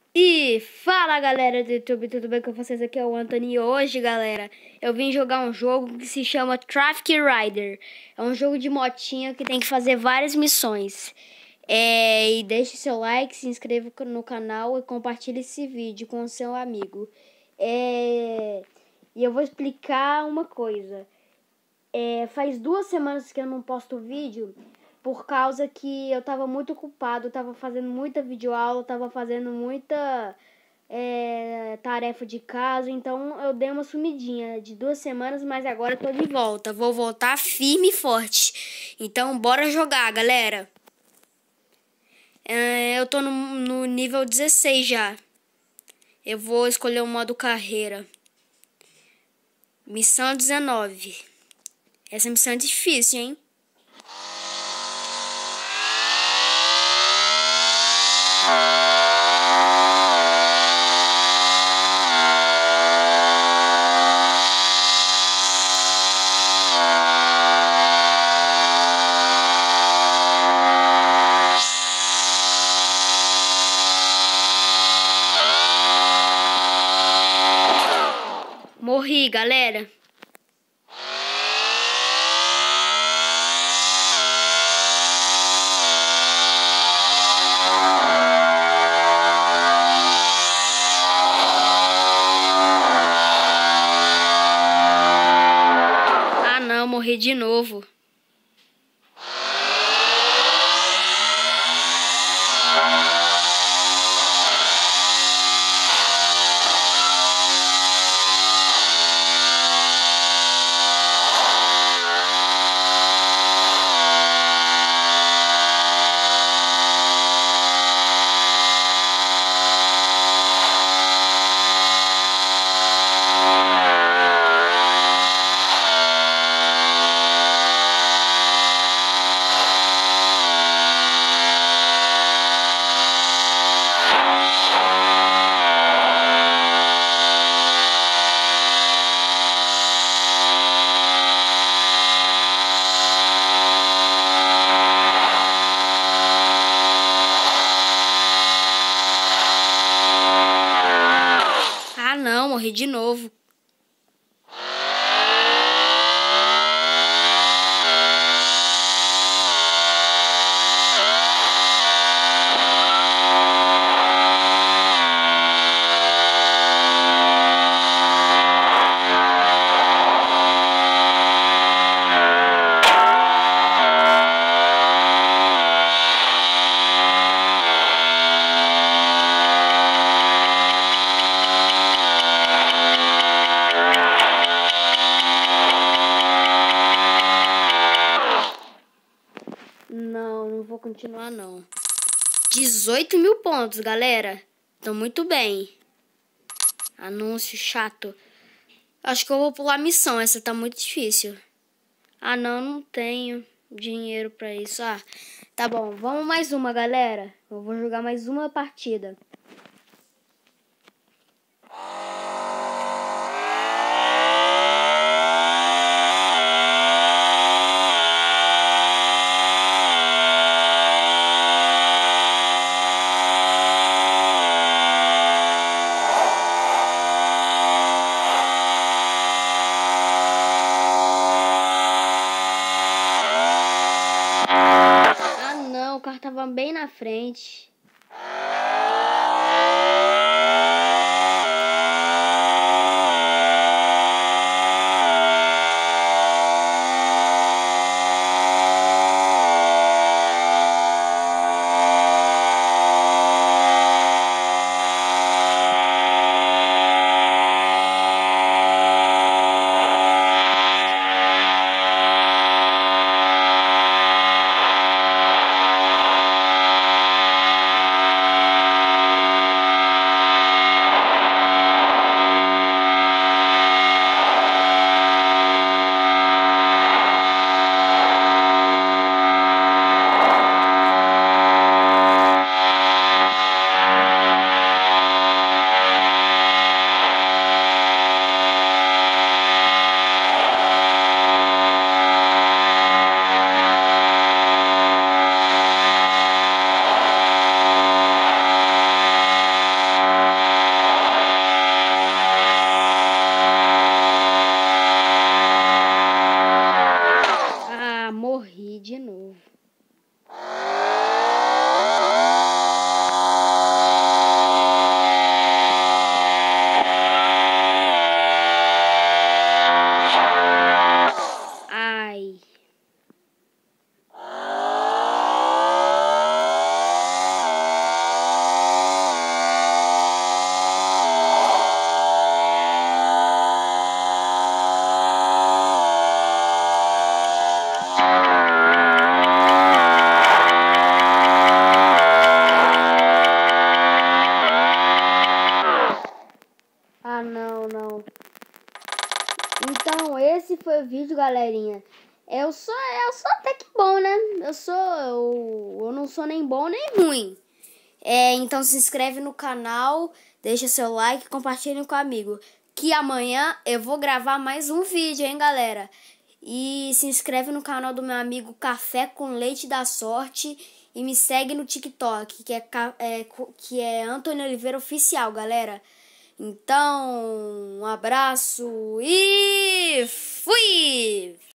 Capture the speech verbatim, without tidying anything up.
E fala galera do YouTube, tudo bem com vocês? Aqui é o Anthony e hoje, galera, eu vim jogar um jogo que se chama Traffic Rider. É um jogo de motinha que tem que fazer várias missões. É, e deixe seu like, se inscreva no canal e compartilhe esse vídeo com o seu amigo. É, e eu vou explicar uma coisa. É, faz duas semanas que eu não posto vídeo por causa que eu tava muito ocupado, eu tava fazendo muita videoaula, tava fazendo muita é, tarefa de casa, então eu dei uma sumidinha de duas semanas, mas agora eu tô de volta, vou voltar firme e forte. Então bora jogar, galera. É, eu tô no, no nível dezesseis já. Eu vou escolher o modo carreira. Missão dezenove. Essa missão é difícil, hein? Morri, galera. Ah, não, morri de novo. Ah, não, morri de novo. Não, não vou continuar não. dezoito mil pontos, galera. Tô muito bem. Anúncio chato. Acho que eu vou pular a missão. Essa tá muito difícil. Ah, não, não tenho dinheiro pra isso. Ah, tá bom. Vamos mais uma, galera. Eu vou jogar mais uma partida. O carro tava bem na frente. esse foi o vídeo, galerinha. Eu sou, eu sou até que bom, né? Eu sou, eu, eu não sou nem bom nem ruim. É, então se inscreve no canal, deixa seu like e compartilha com o amigo. Que amanhã eu vou gravar mais um vídeo, hein, galera? E se inscreve no canal do meu amigo Café com Leite da Sorte. E me segue no TikTok, que é, é, que é Antônio Oliveira Oficial, galera. Então, um abraço e fui!